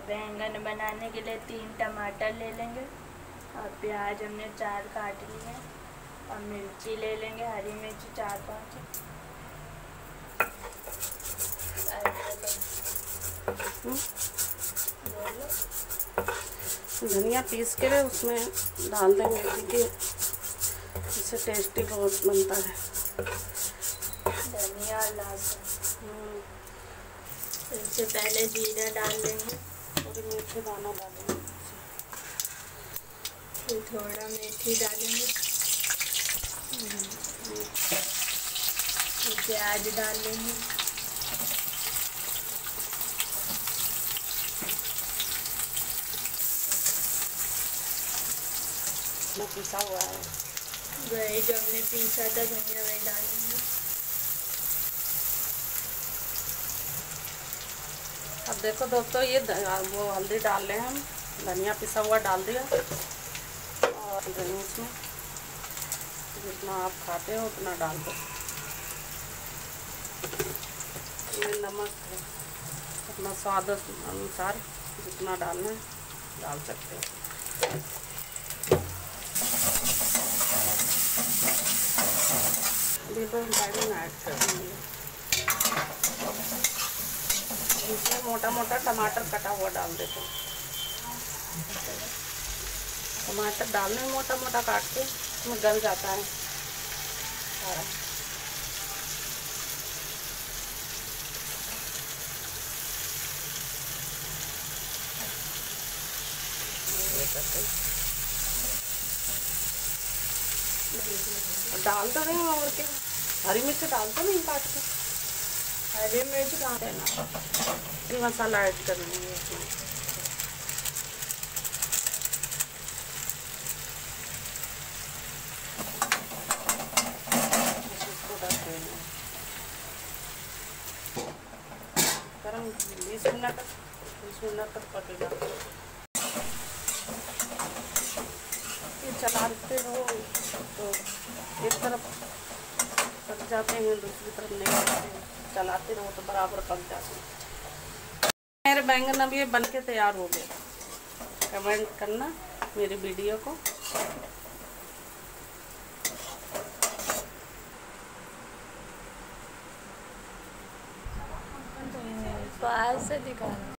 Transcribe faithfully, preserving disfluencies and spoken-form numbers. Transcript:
बैंगन बनाने के लिए तीन टमाटर ले लेंगे और प्याज हमने चार काट लिए और मिर्ची ले लेंगे, हरी मिर्ची चार पाँच। धनिया पीस के उसमें डाल देंगे क्योंकि इससे टेस्टी बहुत बनता है। धनिया और लहसुन। इससे पहले जीरा डाल देंगे, थोड़ी मेथी दाना डालेंगे, फिर थोड़ा मेथी डालेंगे, फिर प्याज डाल लेंगे, पिसा हुआ है वही जो हमने पीसा था धनिया वही डालेंगे। अब देखो दोस्तों, ये वो हल्दी डाल रहे हैं हम, धनिया पिसा हुआ डाल दिया और इसमें जितना आप खाते हो उतना डाल दो। ये नमक अपना स्वाद अनुसार जितना डालना है डाल सकते हो। बैंगन ऐड कर देंगे, इसमें मोटा मोटा टमाटर कटा हुआ डाल देते हैं। टमाटर डालने में मोटा मोटा काट के उसमें गल जाता है सारा। डाल तो नहीं और क्या, हरी मिर्च डालते नहीं काट के, हरी मिर्च डाल देना। ये मसाला ऐड कर लेंगे इसमें। गरम बीस मिनट तक बीस मिनट तक पकेगा। ये चलाते रहो तो एक तरफ पक जाते हैं, दूसरी तरफ नहीं पकते, चलाते रहो तो बराबर पक जाते हैं। मेरे बैंगन अब ये बन के तैयार हो गए। कमेंट करना मेरी वीडियो को। पास से दिखाना।